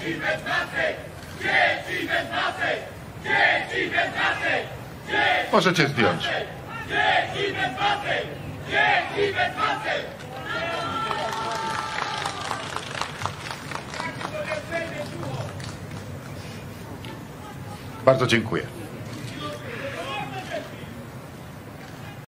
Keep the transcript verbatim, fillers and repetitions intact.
Dzieci bez masek! Dzieci bez masek! Dzieci bez masek! Dzieci Możecie zdjąć. Dzieci bez masek! Dzieci bez masek! Bardzo dziękuję.